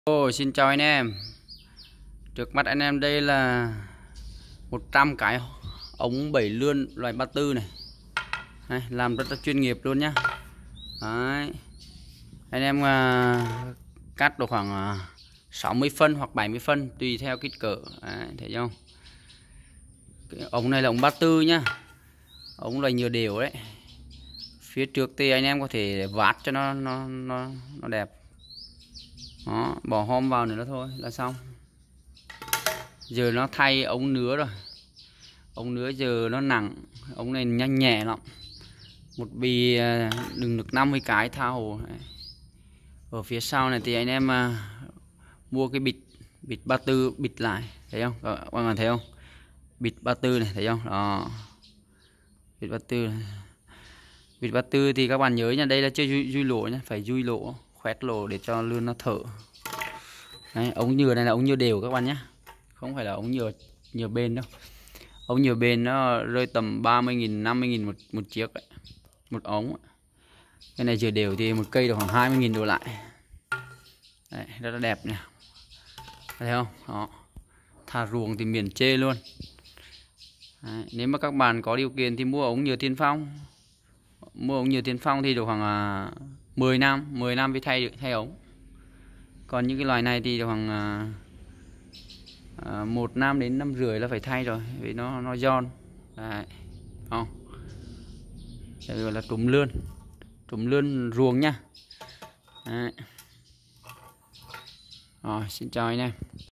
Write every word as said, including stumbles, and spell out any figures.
Ồ, xin chào anh em. Trước mắt anh em đây là một trăm cái ống bảy lươn loại ba tư này. Đây, làm rất là chuyên nghiệp luôn nhá. Đấy. Anh em uh, cắt được khoảng uh, sáu mươi phân hoặc bảy mươi phân tùy theo kích cỡ. Đấy, thấy không? Cái ống này là ống ba tư nhá. Ống loại nhựa đều đấy. Phía trước thì anh em có thể vát cho nó nó nó nó đẹp. Đó, bỏ hôm vào nữa thôi là xong. Giờ nó thay ống nứa rồi. Ống nứa giờ nó nặng, ống này nhanh nhẹ lắm. Một bì đừng được năm mươi cái tha hồ. Ở phía sau này thì anh em uh, mua cái bịt bịt ba tư bịt lại, thấy không? Các bạn thấy không? Bịt ba tư này, thấy không? Đó. Bịt ba tư này. Bịt ba tư thì các bạn nhớ nha, đây là chưa dui, dui lỗ nhá, phải dui lỗ, khoét lỗ để cho lươn nó thở. Đấy, ống nhựa này là ống nhựa đều các bạn nhé, không phải là ống nhựa nhựa bên đâu. Ống nhựa bên nó rơi tầm ba mươi nghìn, năm mươi nghìn một, một chiếc ấy. Một ống. Cái này nhựa đều thì một cây được khoảng hai mươi nghìn đổ lại. Đấy, rất là đẹp nha. Thấy không? Đó. Thả ruộng thì miền chê luôn. Đấy, nếu mà các bạn có điều kiện thì mua ống nhựa Tiên Phong. Mua ống nhựa Tiên Phong thì được khoảng uh, mười năm, mười năm mới thay thay ống. Còn những cái loài này thì được khoảng uh, một năm đến năm rưỡi là phải thay rồi, vì nó nó giòn. Đấy. Không. Đây gọi là trùm lươn, trùm lươn ruộng nha. Đấy. Rồi, xin chào anh em.